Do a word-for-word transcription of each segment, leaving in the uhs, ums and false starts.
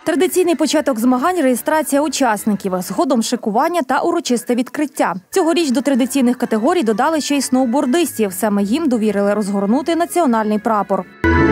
Традиційний початок змагань – реєстрація учасників, згодом шикування та урочисте відкриття. Цьогоріч до традиційних категорій додали ще й сноубордистів. Саме їм довірили розгорнути національний прапор.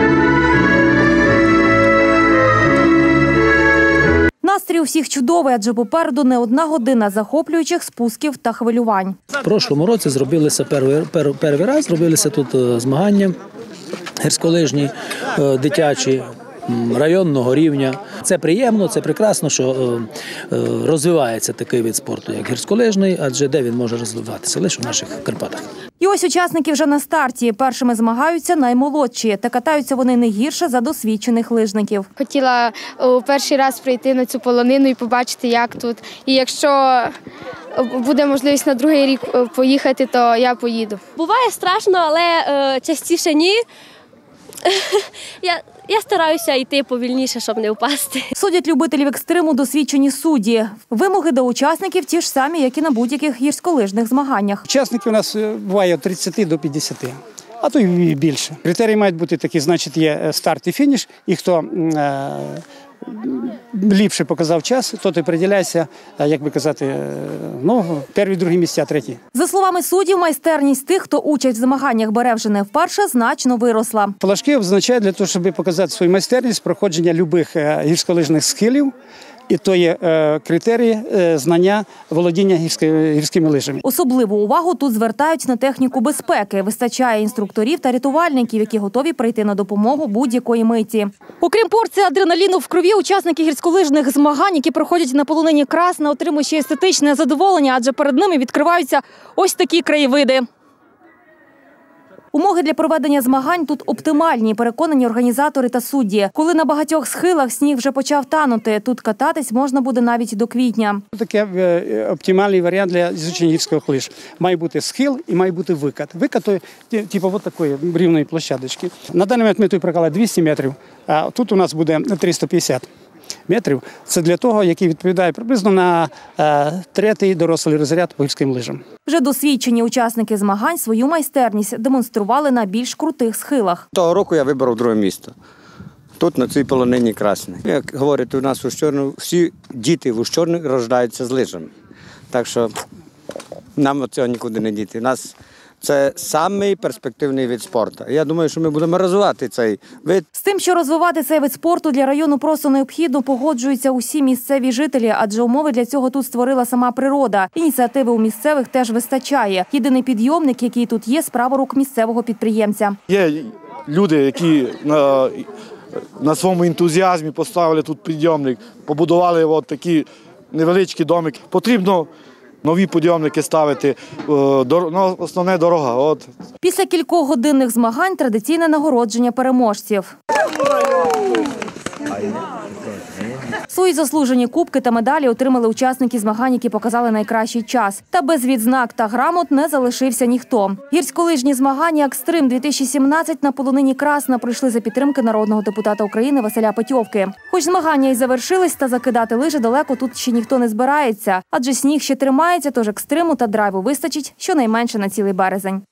Настрій у всіх чудовий, адже попереду не одна година захоплюючих спусків та хвилювань. В прошлому році зробилися перший, перший раз, зробилися тут змагання гірськолижні, дитячі, районного рівня. Це приємно, це прекрасно, що розвивається такий вид спорту, як гірськолижний, адже де він може розвиватися? Лише у наших Карпатах. І ось учасники вже на старті. Першими змагаються наймолодші. Та катаються вони не гірше за досвідчених лижників. Хотіла у перший раз прийти на цю полонину і побачити, як тут. І якщо буде можливість на другий рік поїхати, то я поїду. Буває страшно, але е, частіше ні. Я, я стараюся йти повільніше, щоб не впасти. Судять любителів екстриму досвідчені судді. Вимоги до учасників ті ж самі, як і на будь-яких гірськолижних змаганнях. Учасників у нас буває від тридцяти до п'ятдесяти, а то й більше. Критерії мають бути такі, значить, є старт і фініш, і хто е ліпше показав час, то ти приділяйся, як би казати, ну, перші, другі місця, треті. За словами суддів, майстерність тих, хто участь в змаганнях бере вже не вперше, значно виросла. Флажки означають для того, щоб показати свою майстерність, проходження будь-яких гірськолижних схилів. І то є е, критерії е, знання володіння гірськими, гірськими лижами. Особливу увагу тут звертають на техніку безпеки. Вистачає інструкторів та рятувальників, які готові прийти на допомогу будь-якої миті. Окрім порції адреналіну в крові, учасники гірськолижних змагань, які проходять на полонині Красна, отримують ще естетичне задоволення, адже перед ними відкриваються ось такі краєвиди. Умови для проведення змагань тут оптимальні, переконані організатори та судді. Коли на багатьох схилах сніг вже почав танути, тут кататись можна буде навіть до квітня. Таке оптимальний варіант для звичайних гірських лиж. Має бути схил і має бути викат. Викат – типу ось такої рівної площадочки. На даний момент ми тут прокладали двісті метрів, а тут у нас буде триста п'ятдесят метрів. Це для того, який відповідає приблизно на е, третій дорослий розряд по гірським лижам. Вже досвідчені учасники змагань свою майстерність демонстрували на більш крутих схилах. Того року я вибрав друге місце. Тут, на цій полонині Красне. Як говорять, у нас у Ущорні, всі діти в Ущорні рождаються з лижами. Так що нам від цього нікуди не діти. У нас це самий перспективний вид спорту. Я думаю, що ми будемо розвивати цей вид. З тим, що розвивати цей вид спорту для району просто необхідно, погоджуються усі місцеві жителі, адже умови для цього тут створила сама природа. Ініціативи у місцевих теж вистачає. Єдиний підйомник, який тут є, справа рук місцевого підприємця. Є люди, які на, на своєму ентузіазмі поставили тут підйомник, побудували от такі невеличкі домики. Потрібно нові підйомники ставити, основне дорога. От. Після кількогодинних змагань традиційне нагородження переможців. Свої заслужені кубки та медалі отримали учасники змагань, які показали найкращий час. Та без відзнак та грамот не залишився ніхто. Гірськолижні змагання «Екстрим-дві тисячі сімнадцять» на полонині Красна пройшли за підтримки народного депутата України Василя Петьовки. Хоч змагання і завершились, та закидати лижі далеко тут ще ніхто не збирається. Адже сніг ще тримається, тож екстриму та драйву вистачить щонайменше на цілий березень.